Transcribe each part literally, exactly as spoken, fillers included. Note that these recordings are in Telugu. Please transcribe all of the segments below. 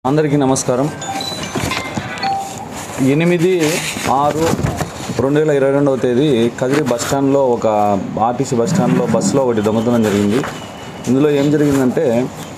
అందరికీ నమస్కారం. ఎనిమిది ఆరు రెండు వేల ఇరవై రెండవ తేదీ కదిరి బస్టాండ్లో ఒక ఆర్టీసీ బస్టాండ్లో బస్సులో ఒకటి దొంగతనం జరిగింది. ఇందులో ఏం జరిగిందంటే,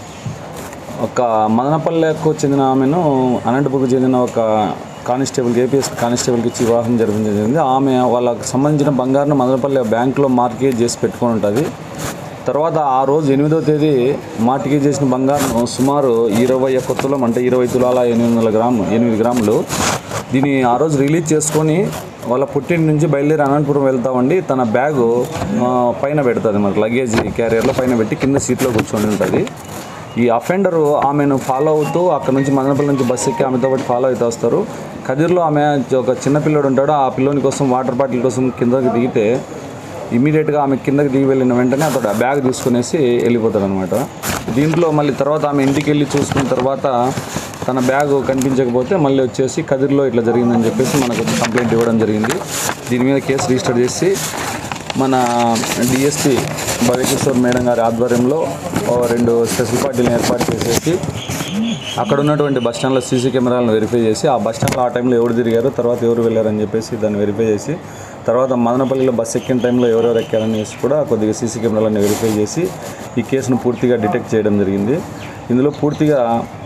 ఒక మదనపల్లెకు చెందిన ఆమెను అనంతపురంకు చెందిన ఒక కానిస్టేబుల్కి ఏపీఎస్ కానిస్టేబుల్కి ఇచ్చి వివాహం జరిపించడం జరిగింది. ఆమె వాళ్ళకి సంబంధించిన బంగారును మదనపల్లె బ్యాంకులో మార్కేజ్ చేసి పెట్టుకొని ఉంటుంది. తర్వాత ఆ రోజు ఎనిమిదవ తేదీ మార్టిగేజ్ చేసిన బంగారం సుమారు ఇరవై ఒక్క తులం, అంటే ఇరవై తులాల ఎనిమిది వందల గ్రాము ఎనిమిది గ్రాములు దీన్ని ఆ రోజు రిలీజ్ చేసుకొని వాళ్ళ పుట్టింటి నుంచి బయలుదేరి అనంతపురం వెళ్తామండి. తన బ్యాగు పైన పెడుతుంది, మనకు లగేజ్ క్యారియర్లో పైన పెట్టి కింద సీట్లో కూర్చొని ఉంటుంది. ఈ అఫెండరు ఆమెను ఫాలో అవుతూ అక్కడ నుంచి మదనపల్లి నుంచి బస్సు ఎక్కి ఆమెతో పాటు ఫాలో అవుతూ వస్తారు. కదిర్లో ఆమె ఒక చిన్న పిల్లోడు ఉంటాడు. ఆ పిల్లోని కోసం వాటర్ బాటిల్ కోసం కిందకి దిగితే ఇమీడియట్గా ఆమె కిందకి దిగి వెళ్ళిన వెంటనే అతడు ఆ బ్యాగ్ తీసుకునేసి వెళ్ళిపోతాడు అనమాట. దీంట్లో మళ్ళీ తర్వాత ఆమె ఇంటికి వెళ్ళి చూసుకున్న తర్వాత తన బ్యాగ్ కనిపించకపోతే మళ్ళీ వచ్చేసి కదిర్లో ఇట్లా జరిగిందని చెప్పేసి మనకు కంప్లైంట్ ఇవ్వడం జరిగింది. దీని మీద కేసు రిజిస్టర్ చేసి మన డిఎస్పీ భవ్యకిషోర్ మేడం గారి ఆధ్వర్యంలో రెండు స్పెషల్ పార్టీలను ఏర్పాటు చేసేసి అక్కడ ఉన్నటువంటి బస్టాండ్లో సీసీ కెమెరాలను వెరిఫై చేసి ఆ బస్టాండ్లో ఆ టైంలో ఎవరు తిరిగారు, తర్వాత ఎవరు వెళ్ళారని చెప్పేసి దాన్ని వెరిఫై చేసి, తర్వాత మదనపల్లిలో బస్సు ఎక్కిన టైంలో ఎవరెవరు ఎక్కారని కూడా కొద్దిగా సీసీ కెమెరాలను వెరిఫై చేసి ఈ కేసును పూర్తిగా డిటెక్ట్ చేయడం జరిగింది. ఇందులో పూర్తిగా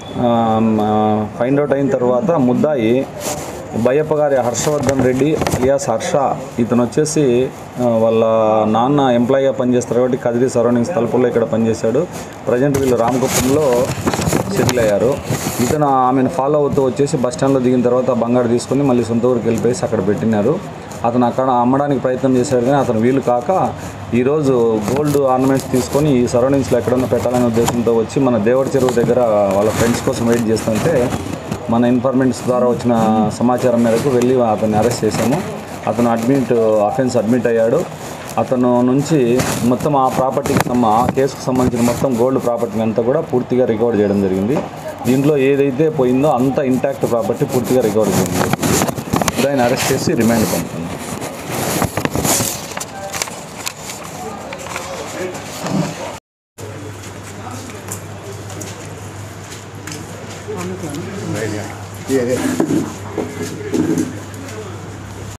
ఫైండ్ అవుట్ అయిన తర్వాత ముద్దాయి బయ్యప్ప గారి హర్షవర్ధన్ రెడ్డి అలియాస్ హర్ష, ఇతను వచ్చేసి వాళ్ళ నాన్న ఎంప్లాయీగా పనిచేస్తారు కాబట్టి కదిరి సరౌండింగ్స్ తలుపుల్లో ఇక్కడ పనిచేశాడు. ప్రజెంట్ వీళ్ళు రామకుప్పంలో సెటిల్ అయ్యారు. ఇతను ఆమెను ఫాలో అవుతూ వచ్చేసి బస్టాండ్లో దిగిన తర్వాత బంగారు తీసుకొని మళ్ళీ సొంత ఊరికి వెళ్ళిపోయేసి అక్కడ పెట్టినారు. అతను అక్కడ అమ్మడానికి ప్రయత్నం చేశాడు, కానీ అతను వీలు కాక ఈరోజు గోల్డ్ ఆర్నమెంట్స్ తీసుకొని ఈ సరౌండింగ్స్లో ఎక్కడన్నా పెట్టాలనే ఉద్దేశంతో వచ్చి మన దేవడి చెరువు దగ్గర వాళ్ళ ఫ్రెండ్స్ కోసం వెయిట్ చేస్తుంటే మన ఇన్ఫర్మెంట్స్ ద్వారా వచ్చిన సమాచారం మేరకు వెళ్ళి అతన్ని అరెస్ట్ చేశాము. అతను అడ్మిట్ అఫెన్స్ అడ్మిట్ అయ్యాడు. అతను నుంచి మొత్తం ఆ ప్రాపర్టీకి సమ ఆ కేసుకు సంబంధించిన మొత్తం గోల్డ్ ప్రాపర్టీని అంతా కూడా పూర్తిగా రికవర్ చేయడం జరిగింది. దీంట్లో ఏదైతే పోయిందో అంత ఇంటాక్ట్ ప్రాపర్టీ పూర్తిగా రికవర్ చేయడం జరిగింది. దాన్ని అరెస్ట్ చేసి రిమాండ్ పంపుతుంది. Yeah, yeah.